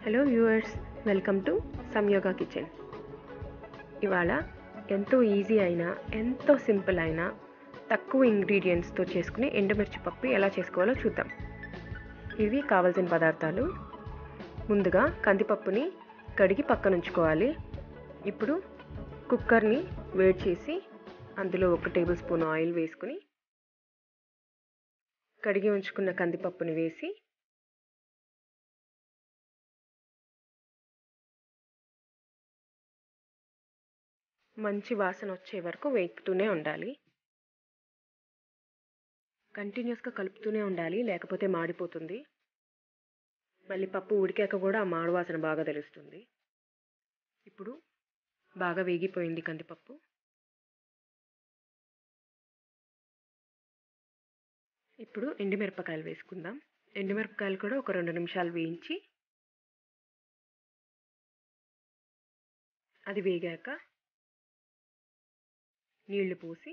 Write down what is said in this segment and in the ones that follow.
Hello viewers, welcome to Samyoga kitchen. ఇవాళ ఎంతో easy అయినా ఎంతో సింపుల్ అయినా తక్కువ ఇంగ్రీడియంట్స్తో చేసుకునే ఎండుమిర్చి పప్పు ఎలా చేసుకోవాలో చూద్దాం. ఇవి కావాల్సిన పదార్థాలు. ముందుగా కందిపప్పుని కడిగి పక్కన ఉంచుకోవాలి. ఇప్పుడు కుక్కర్ని వేడి చేసి అందులో 1 టేబుల్ స్పూన్ ఆయిల్ వేసుకుని కడిగి ఉంచుకున్న కందిపప్పుని వేసి మంచి వాసన వచ్చే వరకు వేపుతూనే ఉండాలి. కంటిన్యూస్గా కలుపుతూనే ఉండాలి, లేకపోతే మాడిపోతుంది. మళ్ళీ పప్పు ఉడికాక కూడా ఆ మాడు వాసన బాగా తెలుస్తుంది. ఇప్పుడు బాగా వేగిపోయింది కందిపప్పు. ఇప్పుడు ఎండుమిరపకాయలు వేసుకుందాం. ఎండుమిరపకాయలు కూడా ఒక 2 నిమిషాలు వేయించి అది వేగాక నీళ్లు పోసి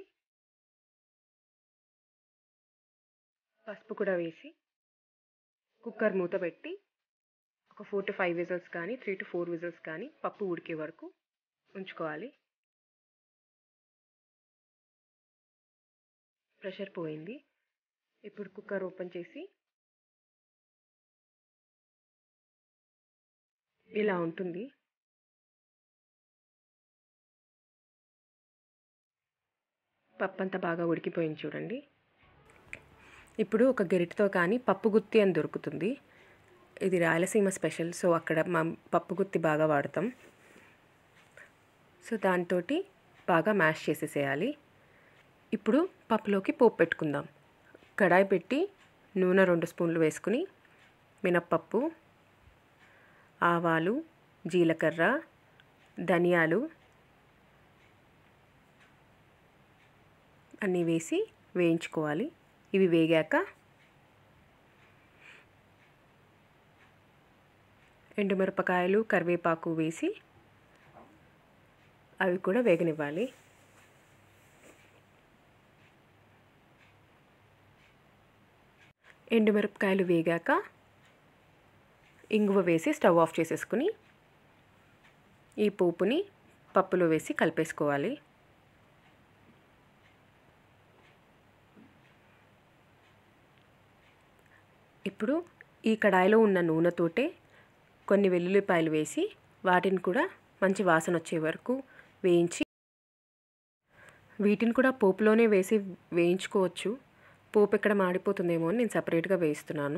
పసుపు కూడా వేసి కుక్కర్ మూత పెట్టి ఒక 4 to 5 విజిల్స్ కానీ 3 to 4 విజిల్స్ కానీ పప్పు ఉడికే వరకు ఉంచుకోవాలి. ప్రెషర్ పోయింది. ఇప్పుడు కుక్కర్ ఓపెన్ చేసి ఇలా ఉంటుంది. పప్పు అంతా బాగా ఉడికిపోయింది చూడండి. ఇప్పుడు ఒక గరిటెతో కానీ పప్పు గుత్తి అని దొరుకుతుంది. ఇది రాయలసీమ స్పెషల్, సో అక్కడ పప్పు గుత్తి బాగా వాడతాం. సో దాంతో బాగా మ్యాష్ చేసేసేయాలి. ఇప్పుడు పప్పులోకి పోపు పెట్టుకుందాం. కడాయి పెట్టి నూనె 2 స్పూన్లు వేసుకుని మినప్పప్పు, ఆవాలు, జీలకర్ర, ధనియాలు అన్నీ వేసి వేయించుకోవాలి. ఇవి వేగాక ఎండుమిరపకాయలు, కరివేపాకు వేసి అవి కూడా వేగనివ్వాలి. ఎండుమిరపకాయలు వేగాక ఇంగువ వేసి స్టవ్ ఆఫ్ చేసేసుకుని ఈ పోపుని పప్పులో వేసి కలిపేసుకోవాలి. ఇప్పుడు ఈ కడాయిలో ఉన్న నూనెతోటే కొన్ని వెల్లుల్లిపాయలు వేసి వాటిని కూడా మంచి వాసన వచ్చే వరకు వేయించి వీటిని కూడా పోపులోనే వేసి వేయించుకోవచ్చు. పోపు ఎక్కడ మాడిపోతుందేమో అని నేను సపరేట్గా వేయిస్తున్నాను.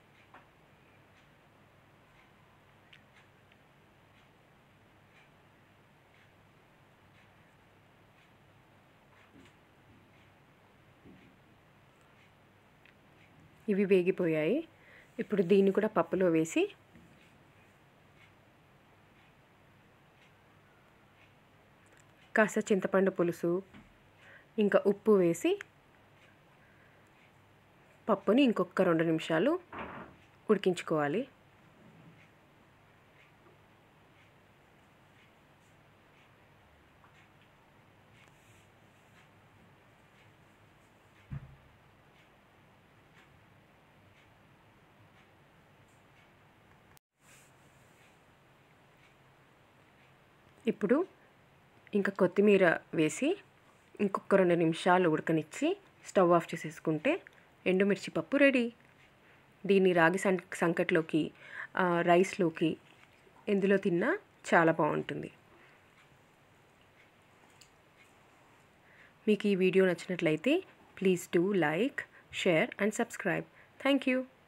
ఇవి వేగిపోయాయి. ఇప్పుడు దీన్ని కూడా పప్పులో వేసి కాస్త చింతపండు పులుసు ఇంకా ఉప్పు వేసి పప్పుని ఇంకొక 2 నిమిషాలు ఉడికించుకోవాలి. ఇప్పుడు ఇంకా కొత్తిమీర వేసి ఇంకొక 2 నిమిషాలు ఉడకనిచ్చి స్టవ్ ఆఫ్ చేసేసుకుంటే ఎండుమిర్చి పప్పు రెడీ. దీన్ని రాగి సంకట్లోకి, రైస్లోకి ఎందులో తిన్నా చాలా బాగుంటుంది. మీకు ఈ వీడియో నచ్చినట్లయితే please do like, share and subscribe. Thank you.